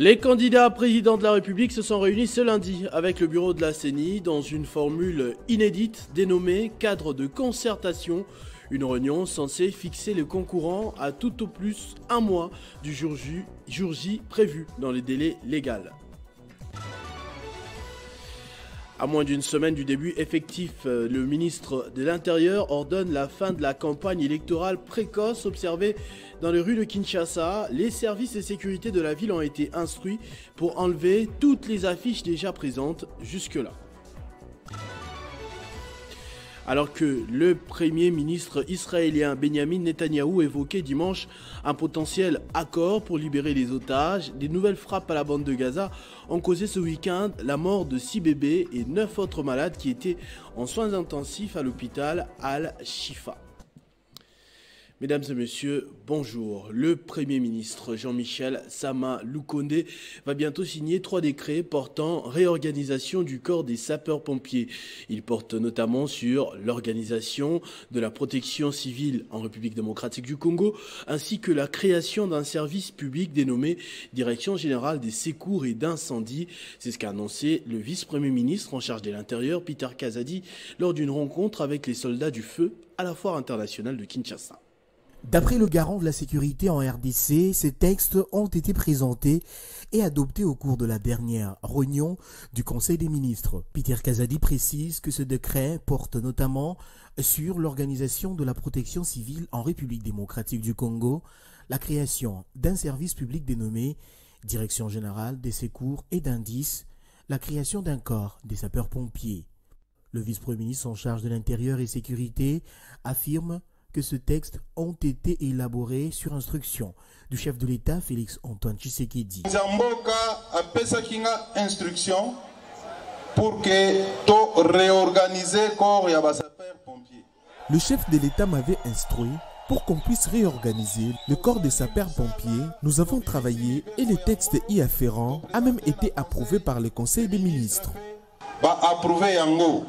Les candidats à président de la République se sont réunis ce lundi avec le bureau de la CENI dans une formule inédite dénommée cadre de concertation. Une réunion censée fixer les concurrents à tout au plus un mois du jour J prévu dans les délais légaux. À moins d'une semaine du début effectif, le ministre de l'Intérieur ordonne la fin de la campagne électorale précoce observée dans les rues de Kinshasa. Les services de sécurité de la ville ont été instruits pour enlever toutes les affiches déjà présentes jusque-là. Alors que le premier ministre israélien Benjamin Netanyahou évoquait dimanche un potentiel accord pour libérer les otages, des nouvelles frappes à la bande de Gaza ont causé ce week-end la mort de 6 bébés et 9 autres malades qui étaient en soins intensifs à l'hôpital Al-Shifa. Mesdames et messieurs, bonjour. Le Premier ministre Jean-Michel Sama Lukonde va bientôt signer 3 décrets portant réorganisation du corps des sapeurs-pompiers. Il porte notamment sur l'organisation de la protection civile en République démocratique du Congo, ainsi que la création d'un service public dénommé Direction générale des secours et d'incendie. C'est ce qu'a annoncé le vice-premier ministre en charge de l'Intérieur, Peter Kazadi, lors d'une rencontre avec les soldats du feu à la foire internationale de Kinshasa. D'après le garant de la sécurité en RDC, ces textes ont été présentés et adoptés au cours de la dernière réunion du Conseil des ministres. Peter Kazadi précise que ce décret porte notamment sur l'organisation de la protection civile en République démocratique du Congo, la création d'un service public dénommé Direction générale des secours et d'indices, la création d'un corps des sapeurs-pompiers. Le vice-premier ministre en charge de l'Intérieur et sécurité affirme que ce texte ont été élaborés sur instruction du chef de l'État Félix Antoine Tshisekedi. Zamboka a pesakinga instruction pour que to réorganiser corps ya sapeurs-pompiers. Le chef de l'État m'avait instruit pour qu'on puisse réorganiser le corps des sapeurs-pompiers. Nous avons travaillé et les textes y afférents a même été approuvé par le Conseil des ministres. Ba approuvé yango.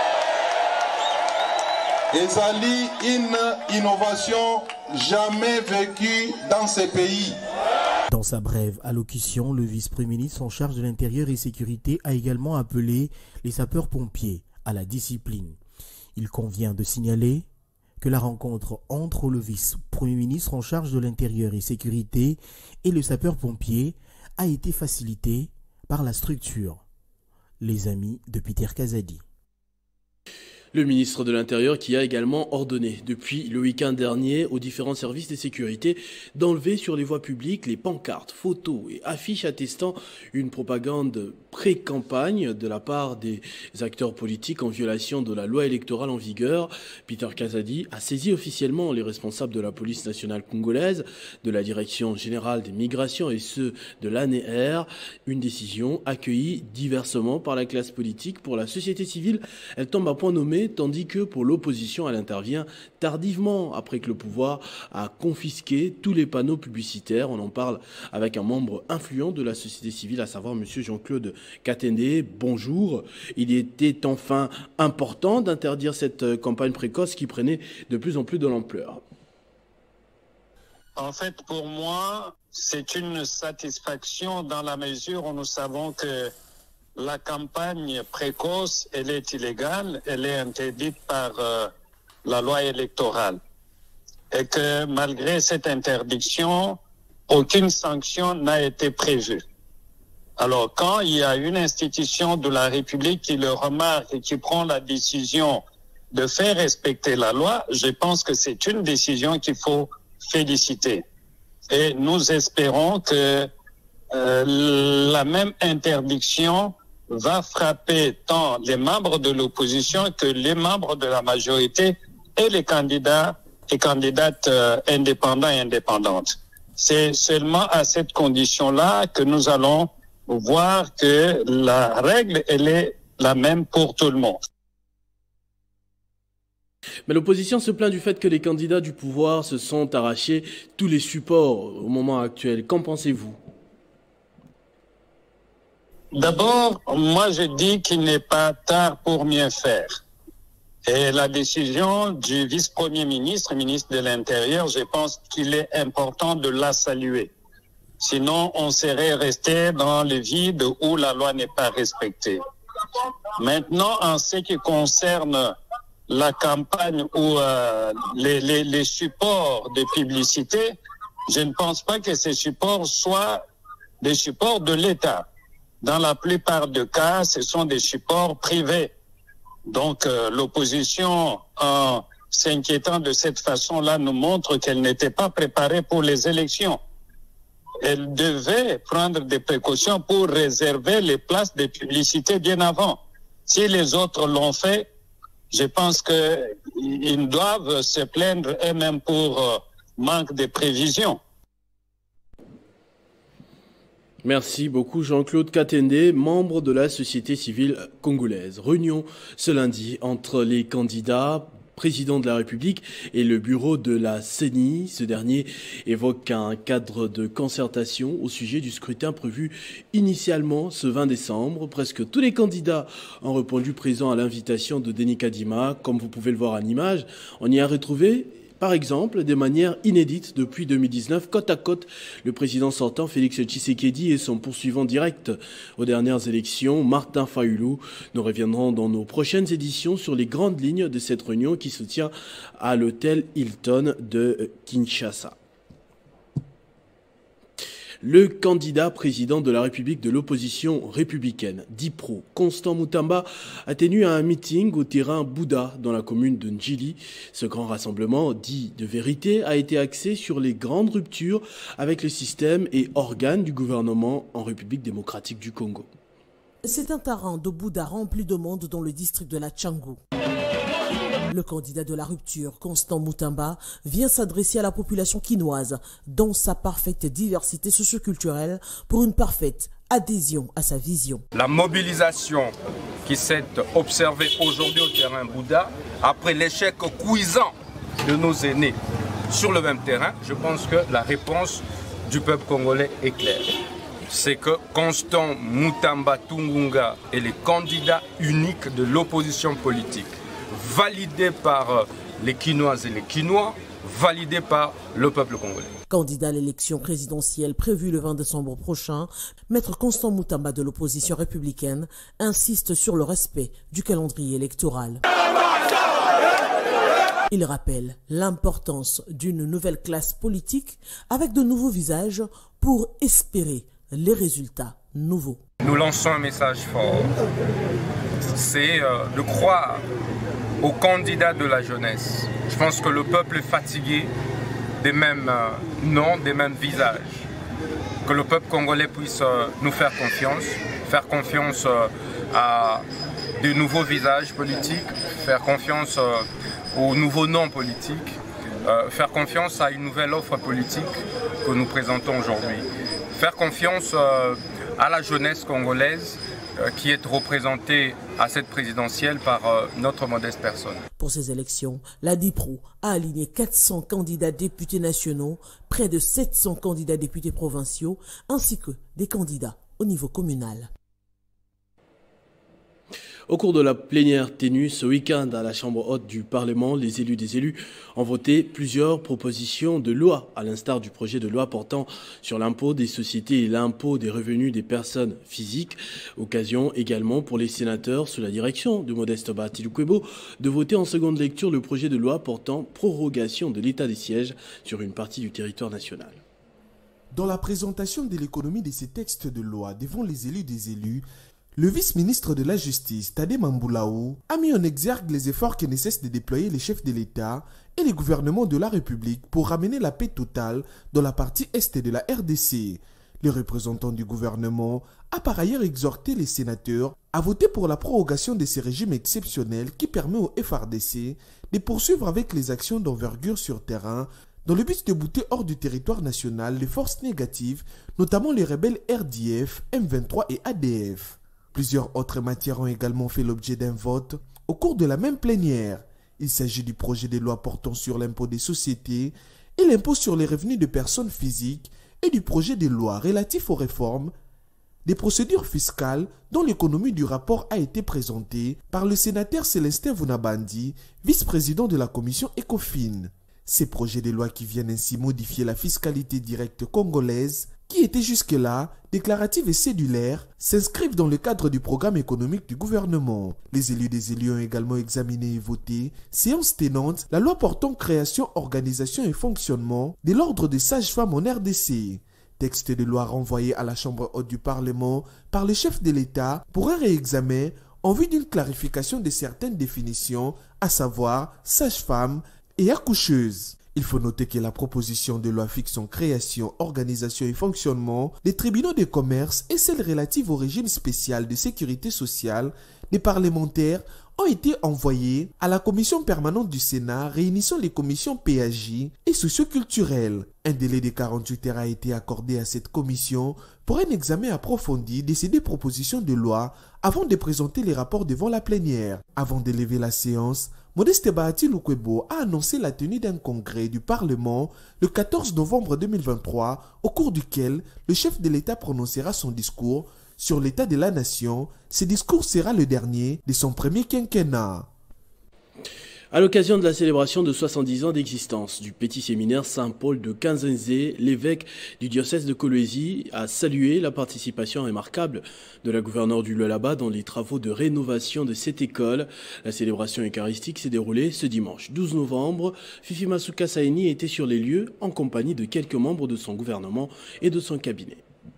Ezali une innovation jamais vécue dans ces pays. Dans sa brève allocution, le vice-premier ministre en charge de l'Intérieur et sécurité a également appelé les sapeurs-pompiers à la discipline. Il convient de signaler que la rencontre entre le vice-premier ministre en charge de l'Intérieur et sécurité et le sapeur-pompier a été facilitée par la structure Les Amis de Peter Kazadi. Le ministre de l'Intérieur qui a également ordonné depuis le week-end dernier aux différents services de sécurité d'enlever sur les voies publiques les pancartes, photos et affiches attestant une propagande pré-campagne de la part des acteurs politiques en violation de la loi électorale en vigueur. Peter Kazadi a saisi officiellement les responsables de la police nationale congolaise, de la direction générale des migrations et ceux de l'ANR. Une décision accueillie diversement par la classe politique. Pour la société civile, elle tombe à point nommé, tandis que pour l'opposition, elle intervient tardivement après que le pouvoir a confisqué tous les panneaux publicitaires. On en parle avec un membre influent de la société civile, à savoir M. Jean-Claude Katende. Bonjour. Il était enfin important d'interdire cette campagne précoce qui prenait de plus en plus de l'ampleur. En fait, pour moi, c'est une satisfaction dans la mesure où nous savons que la campagne précoce, elle est illégale, elle est interdite par la loi électorale. Et que malgré cette interdiction, aucune sanction n'a été prévue. Alors, quand il y a une institution de la République qui le remarque et qui prend la décision de faire respecter la loi, je pense que c'est une décision qu'il faut féliciter. Et nous espérons que la même interdiction va frapper tant les membres de l'opposition que les membres de la majorité et les candidats et candidates indépendants et indépendantes. C'est seulement à cette condition-là que nous allons voir que la règle, elle est la même pour tout le monde. Mais l'opposition se plaint du fait que les candidats du pouvoir se sont arrachés tous les supports au moment actuel. Qu'en pensez-vous ? D'abord, moi je dis qu'il n'est pas tard pour mieux faire. Et la décision du vice-premier ministre, ministre de l'Intérieur, je pense qu'il est important de la saluer. Sinon, on serait resté dans le vide où la loi n'est pas respectée. Maintenant, en ce qui concerne la campagne ou les supports de publicité, je ne pense pas que ces supports soient des supports de l'État. Dans la plupart des cas, ce sont des supports privés. Donc, l'opposition, en s'inquiétant de cette façon-là, nous montre qu'elle n'était pas préparée pour les élections. Elle devait prendre des précautions pour réserver les places de publicité bien avant. Si les autres l'ont fait, je pense qu'ils doivent se plaindre eux-mêmes pour manque de prévision. Merci beaucoup Jean-Claude Katende, membre de la société civile congolaise. Réunion ce lundi entre les candidats président de la République et le bureau de la CENI. Ce dernier évoque un cadre de concertation au sujet du scrutin prévu initialement ce 20 décembre. Presque tous les candidats ont répondu présent à l'invitation de Denis Kadima. Comme vous pouvez le voir en image, on y a retrouvé par exemple, de manière inédite depuis 2019, côte à côte, le président sortant Félix Tshisekedi et son poursuivant direct aux dernières élections, Martin Fayulu. Nous reviendrons dans nos prochaines éditions sur les grandes lignes de cette réunion qui se tient à l'hôtel Hilton de Kinshasa. Le candidat président de la République de l'opposition républicaine, DIPRO, Constant Mutamba, a tenu un meeting au terrain Bouddha dans la commune de Ndjili. Ce grand rassemblement, dit de vérité, a été axé sur les grandes ruptures avec le système et organes du gouvernement en République démocratique du Congo. C'est un terrain de Bouddha rempli de monde dans le district de la Tchangou. Le candidat de la rupture, Constant Mutamba, vient s'adresser à la population quinoise dans sa parfaite diversité socioculturelle pour une parfaite adhésion à sa vision. La mobilisation qui s'est observée aujourd'hui au terrain Bouddha, après l'échec cuisant de nos aînés sur le même terrain, je pense que la réponse du peuple congolais est claire. C'est que Constant Mutamba Tungunga est le candidat unique de l'opposition politique, validé par les Quinoises et les Quinois, validé par le peuple congolais. Candidat à l'élection présidentielle prévue le 20 décembre prochain, Maître Constant Mutamba de l'opposition républicaine insiste sur le respect du calendrier électoral. Il rappelle l'importance d'une nouvelle classe politique avec de nouveaux visages pour espérer les résultats nouveaux. Nous lançons un message fort, c'est de croire aux candidats de la jeunesse. Je pense que le peuple est fatigué des mêmes noms, des mêmes visages. Que le peuple congolais puisse nous faire confiance à de nouveaux visages politiques, faire confiance aux nouveaux noms politiques, faire confiance à une nouvelle offre politique que nous présentons aujourd'hui. Faire confiance à la jeunesse congolaise qui est représentée à cette présidentielle par notre modeste personne. Pour ces élections, la DIPRO a aligné 400 candidats députés nationaux, près de 700 candidats députés provinciaux, ainsi que des candidats au niveau communal. Au cours de la plénière tenue ce week-end à la Chambre haute du Parlement, les élus des élus ont voté plusieurs propositions de loi, à l'instar du projet de loi portant sur l'impôt des sociétés et l'impôt des revenus des personnes physiques. Occasion également pour les sénateurs, sous la direction de Modeste Bahati-Lukwebo, de voter en seconde lecture le projet de loi portant prorogation de l'état des sièges sur une partie du territoire national. Dans la présentation de l'économie de ces textes de loi devant les élus des élus, le vice-ministre de la Justice, Tade Mamboulaou, a mis en exergue les efforts que ne cessent de déployer les chefs de l'État et les gouvernements de la République pour ramener la paix totale dans la partie est de la RDC. Le représentant du gouvernement a par ailleurs exhorté les sénateurs à voter pour la prorogation de ces régimes exceptionnels qui permet au FRDC de poursuivre avec les actions d'envergure sur terrain dans le but de bouter hors du territoire national les forces négatives, notamment les rebelles RDF, M23 et ADF. Plusieurs autres matières ont également fait l'objet d'un vote au cours de la même plénière. Il s'agit du projet de loi portant sur l'impôt des sociétés et l'impôt sur les revenus de personnes physiques et du projet de loi relatif aux réformes des procédures fiscales dont l'économie du rapport a été présentée par le sénateur Célestin Vunabandi, vice-président de la commission ECOFIN. Ces projets de loi qui viennent ainsi modifier la fiscalité directe congolaise qui étaient jusque-là déclaratives et cédulaires, s'inscrivent dans le cadre du programme économique du gouvernement. Les élus des élus ont également examiné et voté, séance tenante, la loi portant création, organisation et fonctionnement de l'ordre des sages-femmes en RDC. Texte de loi renvoyé à la Chambre haute du Parlement par le chef de l'État pour un réexamen en vue d'une clarification de certaines définitions, à savoir sage-femme et accoucheuse. Il faut noter que la proposition de loi fixe en création, organisation et fonctionnement des tribunaux de commerce et celle relative au régime spécial de sécurité sociale des parlementaires ont été envoyées à la commission permanente du Sénat réunissant les commissions PAJ et socioculturelles. Un délai de 48 heures a été accordé à cette commission pour un examen approfondi de ces deux propositions de loi avant de présenter les rapports devant la plénière. Avant de lever la séance, Modeste Bahati Lukwebo a annoncé la tenue d'un congrès du Parlement le 14 novembre 2023, au cours duquel le chef de l'État prononcera son discours sur l'état de la nation. Ce discours sera le dernier de son premier quinquennat. À l'occasion de la célébration de 70 ans d'existence du petit séminaire Saint-Paul de Kanzenze, l'évêque du diocèse de Kolwezi a salué la participation remarquable de la gouverneure du Lualaba dans les travaux de rénovation de cette école. La célébration eucharistique s'est déroulée ce dimanche 12 novembre. Fifi Masuka Saini était sur les lieux en compagnie de quelques membres de son gouvernement et de son cabinet.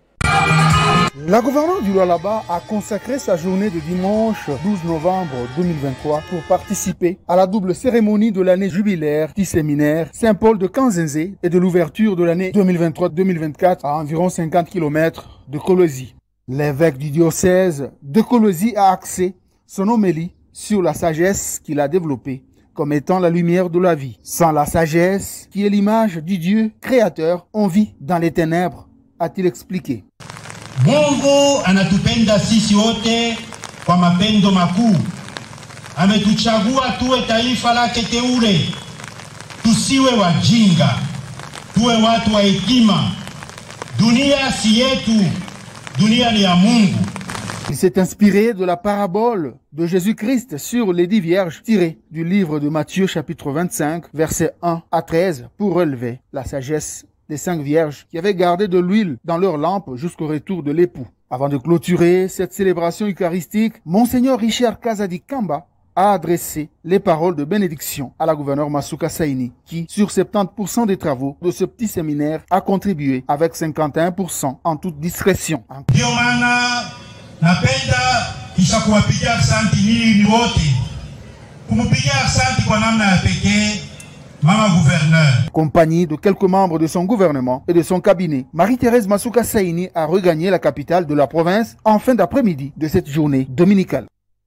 La gouverneure du Lualaba a consacré sa journée de dimanche 12 novembre 2023 pour participer à la double cérémonie de l'année jubilaire du séminaire Saint-Paul de Kanzenze et de l'ouverture de l'année 2023-2024 à environ 50 km de Kolwezi. L'évêque du diocèse de Kolwezi a axé son homélie sur la sagesse qu'il a développée comme étant la lumière de la vie. Sans la sagesse, qui est l'image du Dieu créateur, on vit dans les ténèbres, a-t-il expliqué. Mungu anatupenda sisi wote kwa mapendo makuu. Ametuchagua tuwe taifa lake teule. Tusiwe wajinga, tuwe watu wa hekima. Dunia si yetu, dunia ni ya Mungu. Il s'est inspiré de la parabole de Jésus-Christ sur les 10 vierges tirées du livre de Matthieu chapitre 25 versets 1 à 13 pour relever la sagesse des 5 vierges qui avaient gardé de l'huile dans leur lampe jusqu'au retour de l'époux. Avant de clôturer cette célébration eucharistique, Monseigneur Richard Kazadi Kamba a adressé les paroles de bénédiction à la gouverneure Masuka Saini, qui, sur 70% des travaux de ce petit séminaire, a contribué avec 51% en toute discrétion. Napenda kisha kuwapigia asante ninyi wote. Kumupigia asante kwa namna ya pekee Mama gouverneur. Compagnie de quelques membres de son gouvernement et de son cabinet, Marie-Thérèse Masuka Saini a regagné la capitale de la province en fin d'après-midi de cette journée dominicale.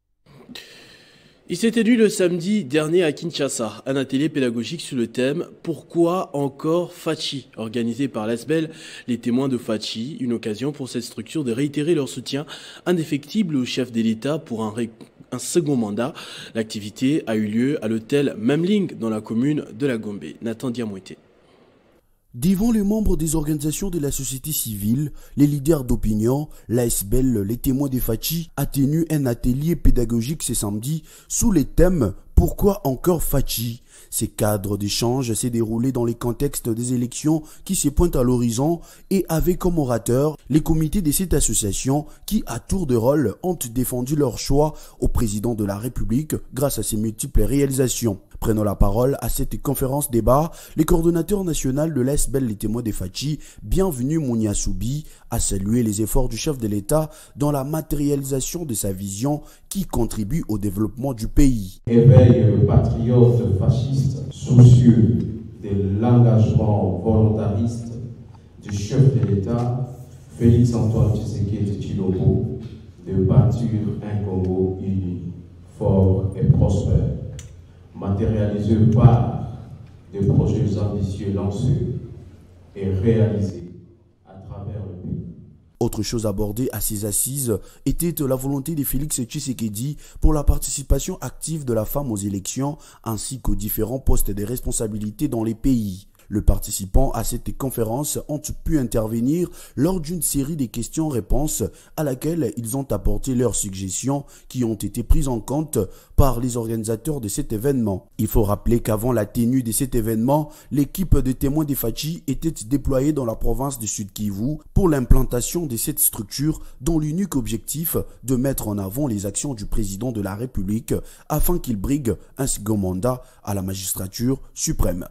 Il s'est tenu le samedi dernier à Kinshasa, un atelier pédagogique sur le thème « Pourquoi encore Fachi ?» organisé par l'ASBEL, les témoins de Fachi, une occasion pour cette structure de réitérer leur soutien indéfectible au chef de l'État pour un second mandat. L'activité a eu lieu à l'hôtel Memling dans la commune de la Gombe. Nathan Diamouete. Devant les membres des organisations de la société civile, les leaders d'opinion, l'ASBEL, les témoins de Fachi, a tenu un atelier pédagogique ce samedi sous les thèmes « Pourquoi encore Fachi ?» Ces cadres d'échange s'est déroulé dans les contextes des élections qui se pointent à l'horizon et avec comme orateur les comités de cette association qui, à tour de rôle, ont défendu leur choix au président de la République grâce à ses multiples réalisations. Prenant la parole à cette conférence débat, le coordonnateur national de l'ASBEL, les témoins de Fachi, bienvenu Mounia Soubi, a salué les efforts du chef de l'État dans la matérialisation de sa vision qui contribue au développement du pays. Éveil patriote fasciste, soucieux de l'engagement volontariste du chef de l'État, Félix-Antoine Tshisekedi Tshilombo, de bâtir un Congo uni, fort et prospère, matérialisé par des projets ambitieux lancés et réalisés à travers le pays. Autre chose abordée à ces assises était la volonté de Félix Tshisekedi pour la participation active de la femme aux élections ainsi qu'aux différents postes de responsabilité dans les pays. Les participants à cette conférence ont pu intervenir lors d'une série de questions-réponses à laquelle ils ont apporté leurs suggestions qui ont été prises en compte par les organisateurs de cet événement. Il faut rappeler qu'avant la tenue de cet événement, l'équipe de témoins des Fachi était déployée dans la province du Sud Kivu pour l'implantation de cette structure dont l'unique objectif de mettre en avant les actions du président de la République afin qu'il brigue un second mandat à la magistrature suprême.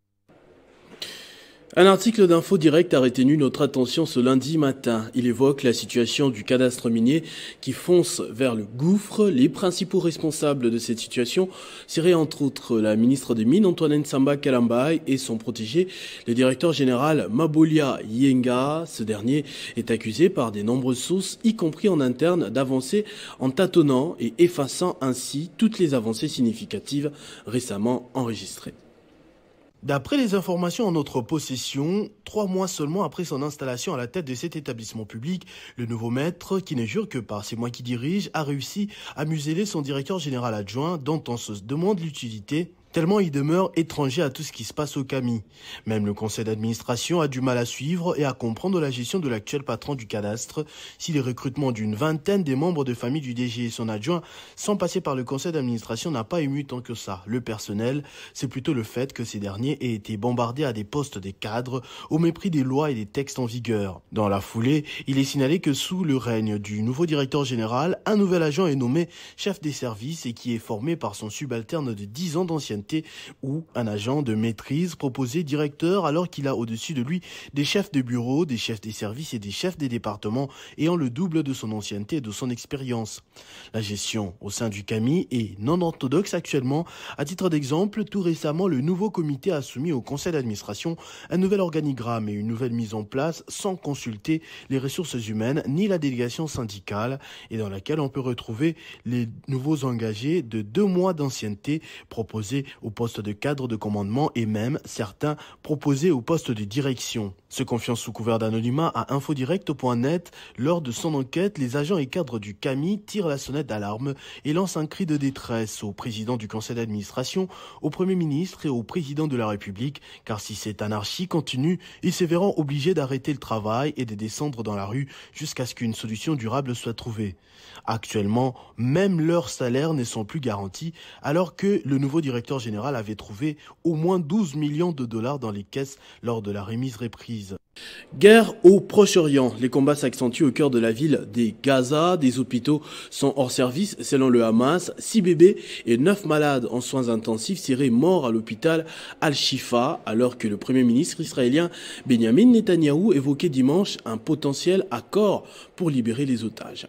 Un article d'Info Direct a retenu notre attention ce lundi matin. Il évoque la situation du cadastre minier qui fonce vers le gouffre. Les principaux responsables de cette situation seraient entre autres la ministre des Mines Antoine Samba Kalambay et son protégé, le directeur général Mabolia Yenga. Ce dernier est accusé par de nombreuses sources, y compris en interne, d'avancer en tâtonnant et effaçant ainsi toutes les avancées significatives récemment enregistrées. D'après les informations en notre possession, 3 mois seulement après son installation à la tête de cet établissement public, le nouveau maître, qui ne jure que par « c'est moi qui dirige », a réussi à museler son directeur général adjoint dont on se demande l'utilité, tellement il demeure étranger à tout ce qui se passe au CAMI. Même le conseil d'administration a du mal à suivre et à comprendre la gestion de l'actuel patron du cadastre. Si les recrutements d'une vingtaine des membres de famille du DG et son adjoint sans passer par le conseil d'administration n'a pas ému tant que ça. Le personnel, c'est plutôt le fait que ces derniers aient été bombardés à des postes des cadres au mépris des lois et des textes en vigueur. Dans la foulée, il est signalé que sous le règne du nouveau directeur général, un nouvel agent est nommé chef des services et qui est formé par son subalterne de 10 ans d'ancienneté ou un agent de maîtrise proposé directeur alors qu'il a au-dessus de lui des chefs de bureau, des chefs des services et des chefs des départements ayant le double de son ancienneté et de son expérience. La gestion au sein du CAMI est non orthodoxe actuellement. À titre d'exemple, tout récemment, le nouveau comité a soumis au conseil d'administration un nouvel organigramme et une nouvelle mise en place sans consulter les ressources humaines ni la délégation syndicale et dans laquelle on peut retrouver les nouveaux engagés de 2 mois d'ancienneté proposés au poste de cadre de commandement et même certains proposés au poste de direction. Se confiant sous couvert d'anonymat à infodirect.net, lors de son enquête, les agents et cadres du CAMI tirent la sonnette d'alarme et lancent un cri de détresse au président du conseil d'administration, au Premier ministre et au président de la République, car si cette anarchie continue, ils se verront obligés d'arrêter le travail et de descendre dans la rue jusqu'à ce qu'une solution durable soit trouvée. Actuellement, même leurs salaires ne sont plus garantis, alors que le nouveau directeur général avait trouvé au moins 12 millions de dollars dans les caisses lors de la remise reprise. Guerre au Proche-Orient. Les combats s'accentuent au cœur de la ville des Gaza. Des hôpitaux sont hors service selon le Hamas. 6 bébés et 9 malades en soins intensifs seraient morts à l'hôpital Al-Shifa, alors que le premier ministre israélien Benjamin Netanyahou évoquait dimanche un potentiel accord pour libérer les otages.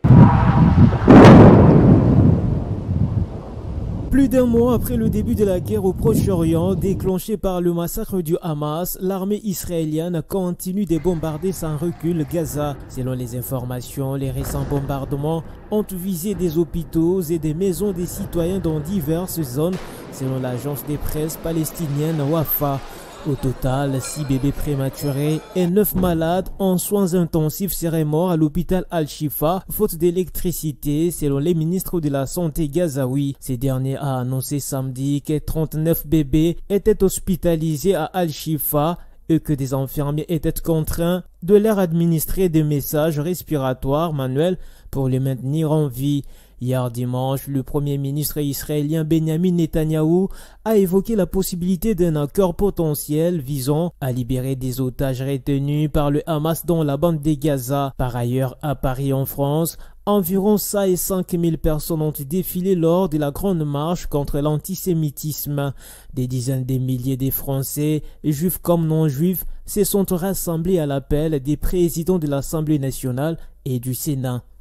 Plus d'1 mois après le début de la guerre au Proche-Orient, déclenchée par le massacre du Hamas, l'armée israélienne continue de bombarder sans recul Gaza. Selon les informations, les récents bombardements ont visé des hôpitaux et des maisons des citoyens dans diverses zones, selon l'agence de presse palestinienne Wafa. Au total, 6 bébés prématurés et 9 malades en soins intensifs seraient morts à l'hôpital Al-Shifa, faute d'électricité, selon les ministres de la Santé gazaouis. Ces derniers a annoncé samedi que 39 bébés étaient hospitalisés à Al-Shifa et que des infirmiers étaient contraints de leur administrer des messages respiratoires manuels pour les maintenir en vie. Hier dimanche, le premier ministre israélien Benjamin Netanyahou a évoqué la possibilité d'un accord potentiel visant à libérer des otages retenus par le Hamas dans la bande de Gaza. Par ailleurs, à Paris en France, environ 5 000 personnes ont défilé lors de la grande marche contre l'antisémitisme. Des dizaines de milliers de Français, juifs comme non-juifs, se sont rassemblés à l'appel des présidents de l'Assemblée nationale et du Sénat.